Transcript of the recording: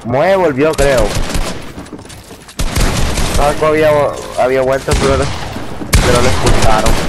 Moe volvió, creo. Paco había vuelto, pero lo expulsaron.